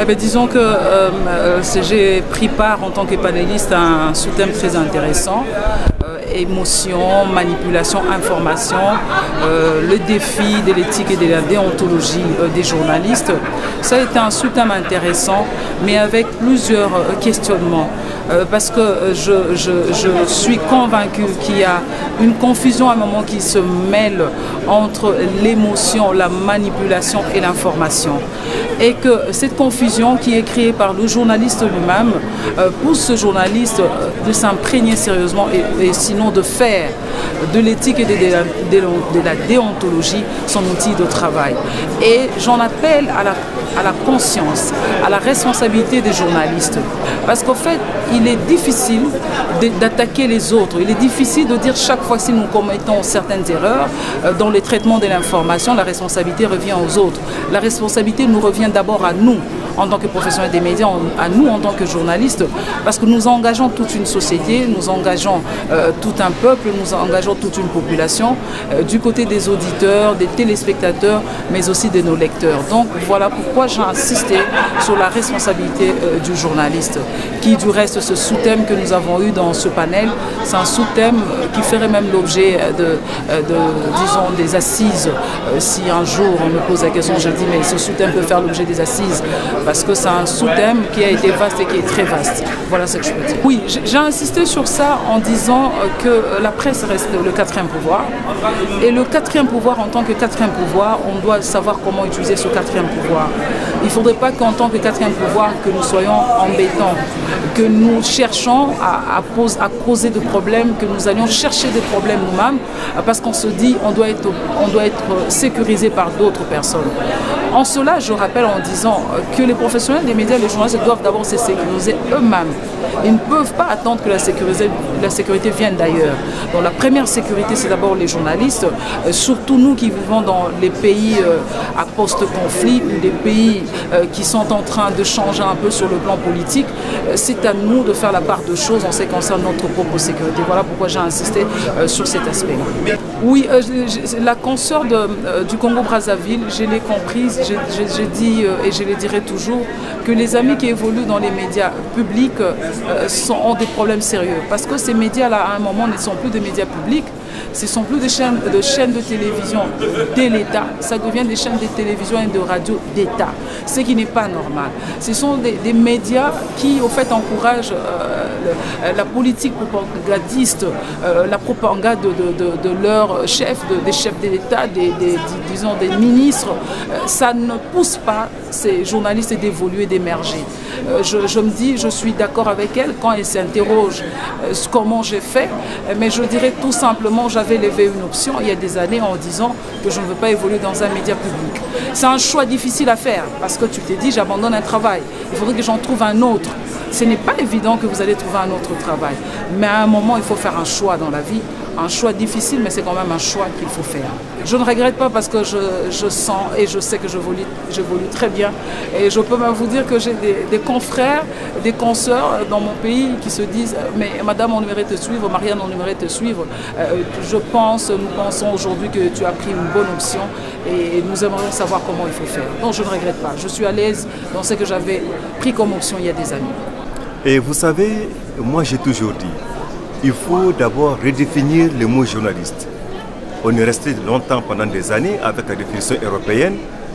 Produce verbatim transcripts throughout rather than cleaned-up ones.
Mais disons que euh, j'ai pris part en tant que panéliste à un sous-thème très intéressant. Euh, émotion, manipulation, information, euh, le défi de l'éthique et de la déontologie euh, des journalistes. Ça a été un sous-thème intéressant, mais avec plusieurs euh, questionnements. Euh, parce que je, je, je suis convaincue qu'il y a une confusion à un moment qui se mêle entre l'émotion, la manipulation et l'information. Et que cette confusion qui est créée par le journaliste lui-même euh, pousse ce journaliste de s'imprégner sérieusement et, et sinon de faire de l'éthique et de, de, la, de la déontologie son outil de travail. Et j'en appelle à la, à la conscience, à la responsabilité des journalistes. Parce qu'au fait, il est difficile d'attaquer les autres. Il est difficile de dire chaque fois si nous commettons certaines erreurs euh, dans le traitement de l'information, la responsabilité revient aux autres. La responsabilité nous revient d'abord à nous, en tant que professionnels des médias, à nous en tant que journalistes, parce que nous engageons toute une société, nous engageons euh, tout un peuple, nous engageons toute une population, euh, du côté des auditeurs, des téléspectateurs, mais aussi de nos lecteurs. Donc voilà pourquoi j'ai insisté sur la responsabilité euh, du journaliste, qui du reste, ce sous-thème que nous avons eu dans ce panel, c'est un sous-thème qui ferait même l'objet de, de, disons, des assises. Euh, si un jour on me pose la question, je dis mais ce sous-thème peut faire l'objet des assises, parce que c'est un sous-thème qui a été vaste et qui est très vaste. Voilà ce que je peux dire. Oui, j'ai insisté sur ça en disant que la presse reste le quatrième pouvoir. Et le quatrième pouvoir, en tant que quatrième pouvoir, on doit savoir comment utiliser ce quatrième pouvoir. Il ne faudrait pas qu'en tant que quatrième pouvoir, que nous soyons embêtants, que nous cherchons à, à, pose, à causer de problèmes, que nous allions chercher des problèmes nous-mêmes, parce qu'on se dit on doit être, on doit être sécurisé par d'autres personnes. En cela, je rappelle en disant que les professionnels des médias et les journalistes doivent d'abord se sécuriser eux-mêmes. Ils ne peuvent pas attendre que la sécurité, la sécurité vienne d'ailleurs. Donc la première sécurité, c'est d'abord les journalistes, euh, surtout nous qui vivons dans les pays euh, à post-conflit ou des pays euh, qui sont en train de changer un peu sur le plan politique. Euh, c'est à nous de faire la part de choses en ce qui concerne notre propre sécurité. Voilà pourquoi j'ai insisté euh, sur cet aspect-là. Oui, euh, la consoeur de, euh, du Congo-Brazzaville, je l'ai comprise, j'ai dit euh, et je le dirai toujours, que les amis qui évoluent dans les médias publics euh, sont, ont des problèmes sérieux. Parce que ces médias-là, à un moment, ne sont plus des médias publics, ce ne sont plus des chaînes, de chaînes de télévision de l'État, ça devient des chaînes de télévision et de radio d'État, ce qui n'est pas normal. Ce sont des, des médias qui, au fait, encouragent euh, le, la politique propagandiste, euh, la propagande de, de, de, de leurs chefs, de, des chefs de l'État, des, des, disons des ministres. Euh, ça ne pousse pas ces journalistes d'évoluer, d'émerger. Euh, je, je me dis, je suis d'accord avec elle quand elle s'interroge euh, comment j'ai fait, mais je dirais tout simplement, j'avais levé une option il y a des années en disant que je ne veux pas évoluer dans un média public. C'est un choix difficile à faire parce que tu t'es dit j'abandonne un travail, il faudrait que j'en trouve un autre. Ce n'est pas évident que vous allez trouver un autre travail, mais à un moment il faut faire un choix dans la vie, un choix difficile, mais c'est quand même un choix qu'il faut faire. Je ne regrette pas parce que je, je sens et je sais que j'évolue très bien, et je peux même vous dire que j'ai des, des confrères, des consoeurs dans mon pays qui se disent mais madame, on aimerait te suivre, Marianne, on aimerait te suivre. Euh, je pense, nous pensons aujourd'hui que tu as pris une bonne option et nous aimerions savoir comment il faut faire. Donc je ne regrette pas, je suis à l'aise dans ce que j'avais pris comme option il y a des années. Et vous savez, moi j'ai toujours dit, il faut d'abord redéfinir le mot journaliste. On est resté longtemps, pendant des années, avec la définition européenne,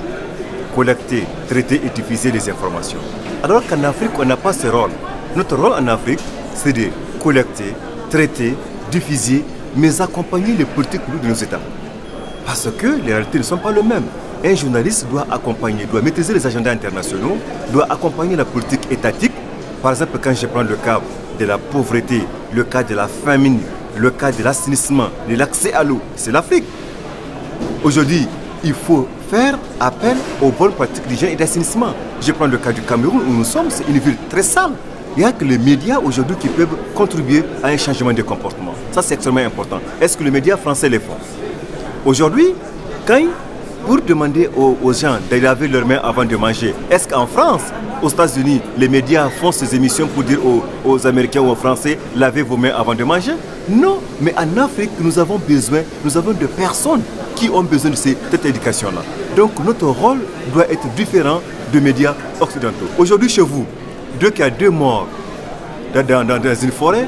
collecter, traiter et diffuser les informations. Alors qu'en Afrique, on n'a pas ce rôle. Notre rôle en Afrique, c'est de collecter, traiter, diffuser, mais accompagner les politiques publiques de nos États. Parce que les réalités ne sont pas les mêmes. Un journaliste doit accompagner, doit maîtriser les agendas internationaux, doit accompagner la politique étatique. Par exemple, quand je prends le cas de la pauvreté, le cas de la famine, le cas de l'assainissement, de l'accès à l'eau, c'est l'Afrique. Aujourd'hui, il faut faire appel aux bonnes pratiques d'hygiène et d'assainissement. Je prends le cas du Cameroun où nous sommes, c'est une ville très sale. Il n'y a que les médias aujourd'hui qui peuvent contribuer à un changement de comportement. Ça, c'est extrêmement important. Est-ce que les médias français les font? Aujourd'hui, quand pour demander aux, aux gens de laver leurs mains avant de manger, est-ce qu'en France, aux États-Unis, les médias font ces émissions pour dire aux, aux Américains ou aux Français, lavez vos mains avant de manger? Non, mais en Afrique, nous avons besoin, nous avons de personnes qui ont besoin de cette éducation-là. Donc notre rôle doit être différent de médias occidentaux. Aujourd'hui, chez vous, dès qu'il y a deux morts dans, dans, dans une forêt,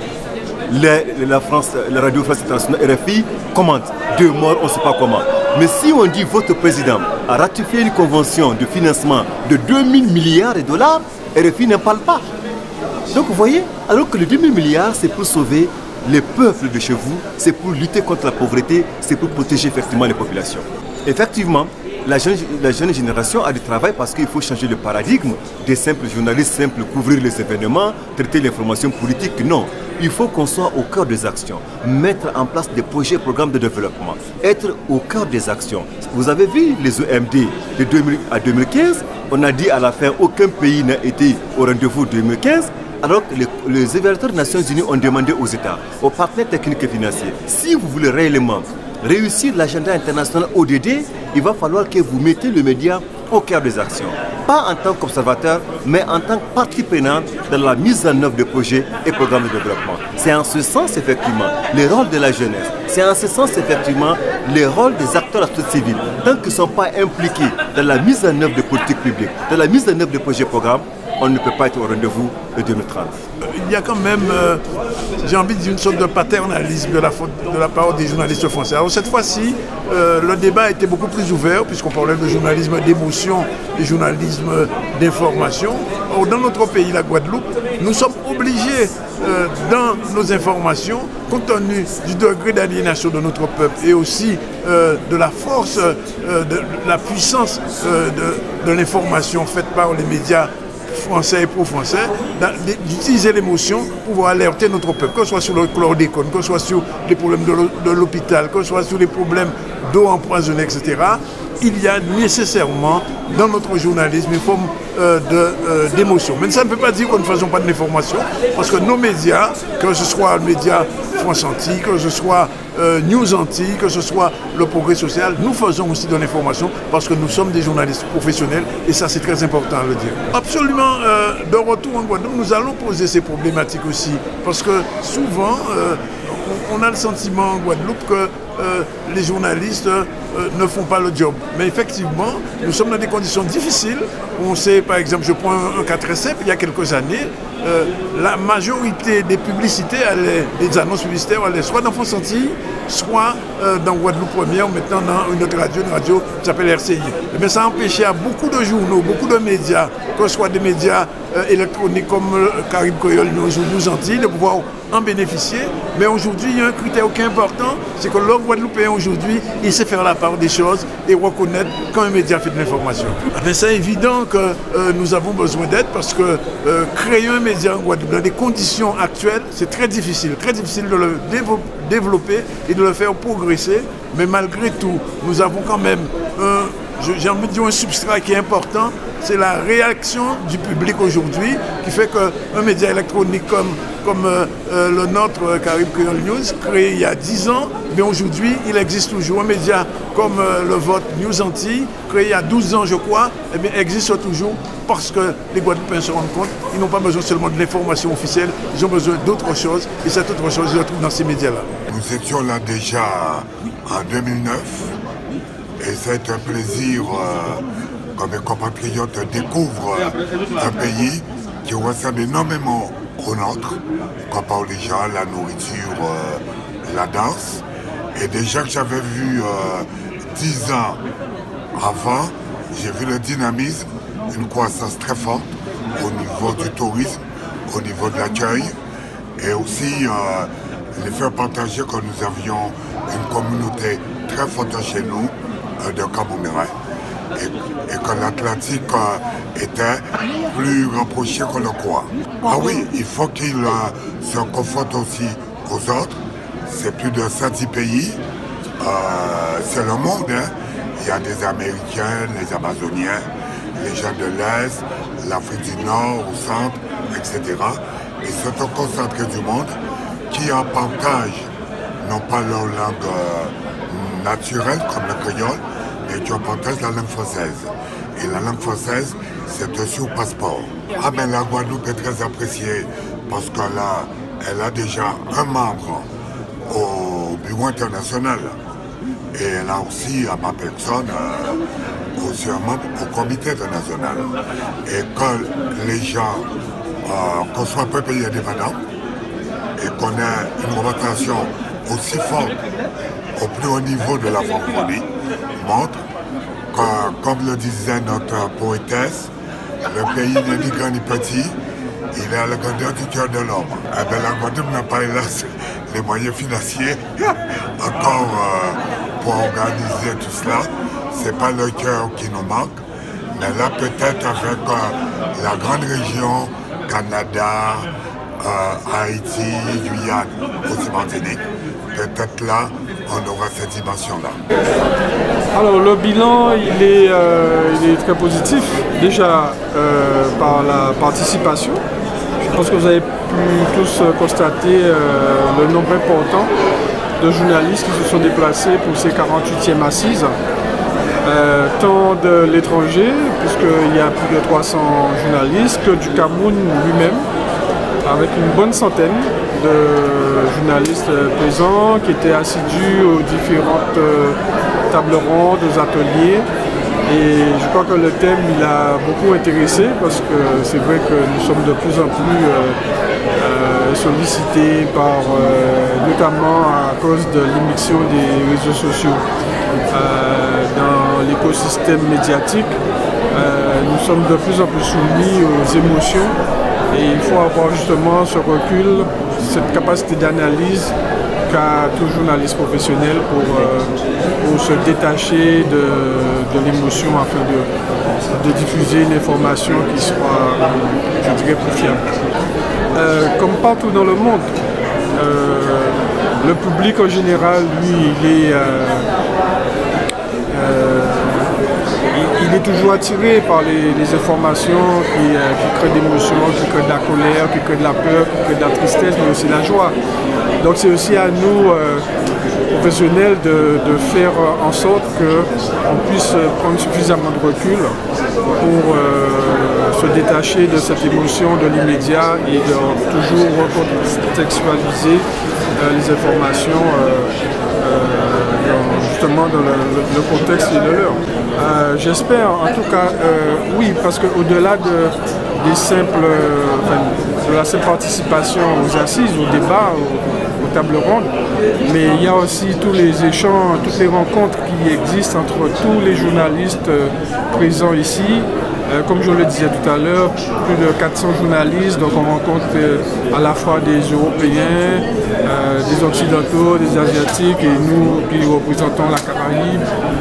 les, la, France, la radio France internationale R F I commente deux morts, on ne sait pas comment. Mais si on dit votre président a ratifié une convention de financement de deux mille milliards de dollars, R F I n'en parle pas. Donc vous voyez, alors que les deux mille milliards, c'est pour sauver les peuples de chez vous, c'est pour lutter contre la pauvreté, c'est pour protéger effectivement les populations. Effectivement, la jeune, la jeune génération a du travail parce qu'il faut changer le paradigme des simples journalistes, simples couvrir les événements, traiter l'information politique. Non, il faut qu'on soit au cœur des actions, mettre en place des projets et programmes de développement, être au cœur des actions. Vous avez vu les O M D de deux mille à deux mille quinze, on a dit à la fin aucun pays n'a été au rendez-vous deux mille quinze. Alors que les, les évaluateurs des Nations Unies ont demandé aux États, aux partenaires techniques et financiers, si vous voulez réellement réussir l'agenda international O D D, il va falloir que vous mettez le média au cœur des actions. Pas en tant qu'observateur, mais en tant que partie prenante dans la mise en œuvre de projets et programmes de développement. C'est en ce sens, effectivement, les rôles de la jeunesse. C'est en ce sens, effectivement, les rôles des acteurs de la société civile. Tant qu'ils ne sont pas impliqués dans la mise en œuvre de politiques publiques, dans la mise en œuvre de projets et programmes, on ne peut pas être au rendez-vous de deux mille trente. Il y a quand même, euh, j'ai envie de dire, une sorte de paternalisme de la, de la part des journalistes français. Alors cette fois-ci, euh, le débat a été beaucoup plus ouvert, puisqu'on parlait de journalisme d'émotion et journalisme d'information. Or, dans notre pays, la Guadeloupe, nous sommes obligés, euh, dans nos informations, compte tenu du degré d'aliénation de notre peuple et aussi euh, de la force, euh, de, de la puissance euh, de, de l'information faite par les médias français et pro-français, d'utiliser l'émotion pour pouvoir alerter notre peuple, que ce soit sur le chlordécone, que ce soit sur les problèmes de l'hôpital, que ce soit sur les problèmes d'eau empoisonnée, et cetera. Il y a nécessairement dans notre journalisme une forme euh, d'émotion. Euh, Mais ça ne veut pas dire que nous ne faisons pas de l'information, parce que nos médias, que ce soit le média France Antilles, que ce soit euh, News Antilles, que ce soit le Progrès Social, nous faisons aussi de l'information parce que nous sommes des journalistes professionnels et ça c'est très important à le dire. Absolument, euh, de retour en Guadeloupe, nous allons poser ces problématiques aussi, parce que souvent, euh, on a le sentiment en Guadeloupe que euh, les journalistes euh, ne font pas le job. Mais effectivement, nous sommes dans des conditions difficiles. On sait, par exemple, je prends un, un cas très simple, il y a quelques années, euh, la majorité des publicités, allaient, des annonces publicitaires allaient soit dans France Antilles, soit euh, dans Guadeloupe Première, maintenant dans une autre radio, une radio qui s'appelle R C I. Mais ça a empêché à beaucoup de journaux, beaucoup de médias, que ce soit des médias euh, électroniques comme euh, Caraïbes Creole, News Antilles, de pouvoir en bénéficier. Mais aujourd'hui, il y a un critère qui est important, c'est que l'homme guadeloupéen aujourd'hui, il sait faire la part des choses et reconnaître quand un média fait de l'information. C'est évident que euh, nous avons besoin d'aide parce que euh, créer un média en Guadeloupe dans des conditions actuelles, c'est très difficile. Très difficile de le développer et de le faire progresser. Mais malgré tout, nous avons quand même un, j'ai envie de dire un substrat qui est important, c'est la réaction du public aujourd'hui qui fait qu'un média électronique comme, comme euh, euh, le nôtre, euh, Caraïbes Creole News, créé il y a dix ans, mais aujourd'hui il existe toujours. Un média comme euh, le vôtre, News Antilles, créé il y a douze ans je crois, eh bien, existe toujours parce que les Guadeloupéens se rendent compte, ils n'ont pas besoin seulement de l'information officielle, ils ont besoin d'autre chose et cette autre chose, ils la trouvent dans ces médias-là. Nous étions là déjà en deux mille neuf et c'est un plaisir euh, quand mes compatriotes découvrent un pays qui ressemble énormément au nôtre, comme par les gens, la nourriture, euh, la danse. Et déjà que j'avais vu euh, dix ans avant, j'ai vu le dynamisme, une croissance très forte au niveau du tourisme, au niveau de l'accueil et aussi euh, les faire partager que nous avions une communauté très forte chez nous euh, de Cap-Vert et, et que l'Atlantique euh, était plus rapproché qu'on le croit. Ah oui, il faut qu'il euh, se confronte aussi aux autres. C'est plus de cent dix pays, euh, c'est le monde. Hein. Il y a des Américains, les Amazoniens, les gens de l'Est, l'Afrique du Nord, au centre, et cetera. Et c'est un concentré du monde qui en partage, non pas leur langue euh, naturelle comme le créole, mais qui en partage la langue française. Et la langue française, c'est aussi au passeport. Ah ben la Guadeloupe est très appréciée parce qu'elle a, elle a déjà un membre au bureau international. Et elle a aussi, à ma personne, euh, aussi un membre au comité international. Et quand les gens, euh, qu'on soit peu pays indépendant, et qu'on ait une représentation aussi forte au plus haut niveau de la francophonie, montre que, comme le disait notre poétesse, le pays n'est ni grand ni petit, il est à la grandeur du cœur de l'homme. Eh bien, la Guadeloupe n'a pas hélas les moyens financiers encore euh, pour organiser tout cela. Ce n'est pas le cœur qui nous manque, mais là peut-être avec euh, la grande région, Canada, euh, Haïti, Guyane, aussi Martinique, peut-être là on aura cette dimension-là. Alors le bilan il est, euh, il est très positif, déjà euh, par la participation. Je pense que vous avez pu tous constater euh, le nombre important de journalistes qui se sont déplacés pour ces quarante-huitièmes assises, euh, tant de l'étranger, puisqu'il y a plus de trois cents journalistes, que du Cameroun lui-même, avec une bonne centaine de journalistes présents qui étaient assidus aux différentes euh, tables rondes, aux ateliers. Et je crois que le thème il a beaucoup intéressé parce que c'est vrai que nous sommes de plus en plus euh, euh, sollicités par, euh, notamment à cause de l'émission des réseaux sociaux euh, dans l'écosystème médiatique. Euh, nous sommes de plus en plus soumis aux émotions et il faut avoir justement ce recul, cette capacité d'analyse qu'a tout journaliste professionnel pour, euh, pour se détacher de, de l'émotion afin de, de diffuser une information qui soit, je dirais, plus fiable. Euh, comme partout dans le monde, euh, le public en général, lui, il est, euh, euh, il, il est toujours attiré par les, les informations qui, euh, qui créent d'émotions, qui créent de la colère, qui créent de la peur, qui créent de la tristesse, mais aussi de la joie. Donc c'est aussi à nous, euh, professionnels, de, de faire en sorte qu'on puisse prendre suffisamment de recul pour euh, se détacher de cette émotion de l'immédiat et de toujours recontextualiser euh, les informations euh, euh, dans, justement dans le, le contexte et de l'heure. Euh, J'espère en tout cas, euh, oui, parce qu'au-delà de, des simples, euh, enfin, de la simple participation aux assises, aux débats, aux, aux tables rondes, mais il y a aussi tous les échanges, toutes les rencontres qui existent entre tous les journalistes euh, présents ici. Euh, comme je le disais tout à l'heure, plus de quatre cents journalistes, donc on rencontre euh, à la fois des Européens, euh, des Occidentaux, des Asiatiques et nous qui représentons la Caraïbe.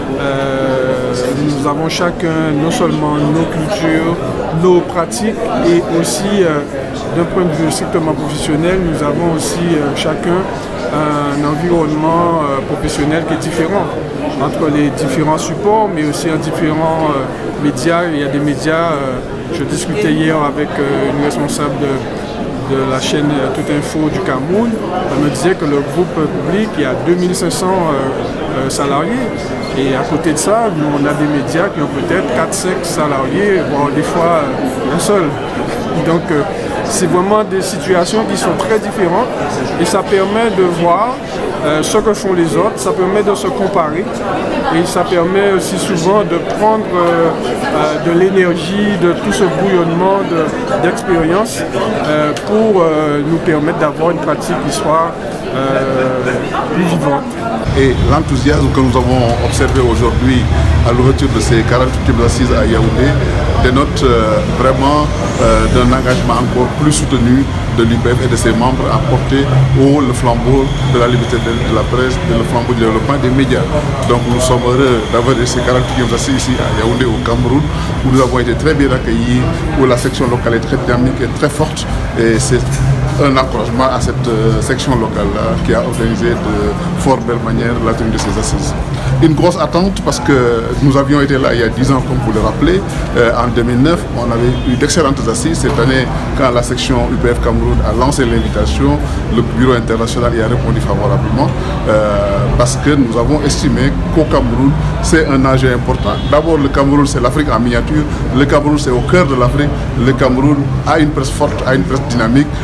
Euh, nous avons chacun non seulement nos cultures, nos pratiques et aussi euh, d'un point de vue strictement professionnel, nous avons aussi euh, chacun un environnement euh, professionnel qui est différent entre les différents supports, mais aussi en différents euh, médias. Il y a des médias, euh, je discutais hier avec euh, une responsable de, de la chaîne euh, Tout Info du Cameroun, elle me disait que le groupe public, il y a deux mille cinq cents euh, euh, salariés, et à côté de ça, nous, on a des médias qui ont peut-être quatre cinq salariés, voire des fois euh, un seul. Donc euh, c'est vraiment des situations qui sont très différentes et ça permet de voir euh, ce que font les autres, ça permet de se comparer et ça permet aussi souvent de prendre euh, euh, de l'énergie, de tout ce bouillonnement d'expérience de, euh, pour euh, nous permettre d'avoir une pratique qui soit euh, plus vivante. Et l'enthousiasme que nous avons observé aujourd'hui à l'ouverture de ces quarante-huitièmes assises à Yaoundé dénote euh, vraiment euh, d'un engagement encore plus soutenu de l'U P F et de ses membres à porter haut le flambeau de la liberté de, de la presse, de le flambeau du développement des médias. Donc nous sommes heureux d'avoir ces quarante-huitièmes assises ici à Yaoundé au Cameroun, où nous avons été très bien accueillis, où la section locale est très dynamique et très forte. Et c'est un encouragement à cette euh, section locale-là qui a organisé de fort belle manière la tenue de ces assises. Une grosse attente parce que nous avions été là il y a dix ans, comme vous le rappelez. Euh, en deux mille neuf, on avait eu d'excellentes assises. Cette année, quand la section U P F Cameroun a lancé l'invitation, le bureau international y a répondu favorablement euh, parce que nous avons estimé qu'au Cameroun, c'est un enjeu important. D'abord, le Cameroun, c'est l'Afrique en miniature. Le Cameroun, c'est au cœur de l'Afrique. Le Cameroun a une presse forte, a une presse dynamique, avec plus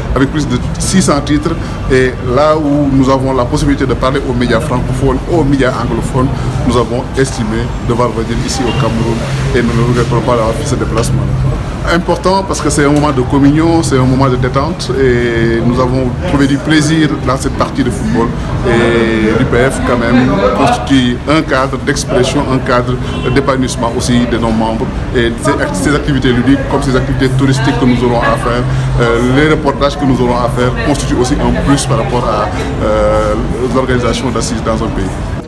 plus de six cents titres. Et là où nous avons la possibilité de parler aux médias francophones, aux médias anglophones, nous avons estimé devoir venir ici au Cameroun et nous ne regrettons pas d'avoir fait ce déplacement. Important parce que c'est un moment de communion, c'est un moment de détente et nous avons trouvé du plaisir dans cette partie de football. Et l'U P F quand même constitue un cadre d'expression, un cadre d'épanouissement aussi de nos membres. Et ces, ces activités ludiques comme ces activités touristiques que nous aurons à faire, euh, les reportages que nous aurons à faire constituent aussi un plus par rapport à euh, l'organisation d'assises dans un pays.